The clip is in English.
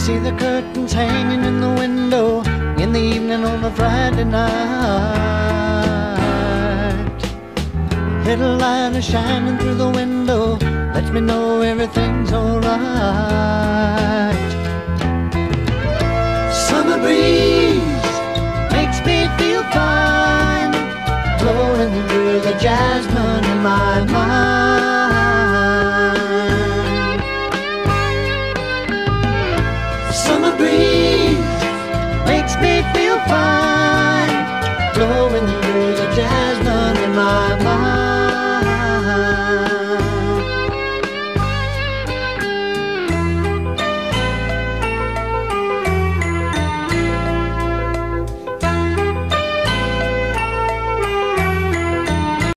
see the curtains hanging in the window in the evening on a Friday night. Little light is shining through the window, lets me know everything's alright. Summer breeze makes me feel fine, blowing through the jasmine in my mind.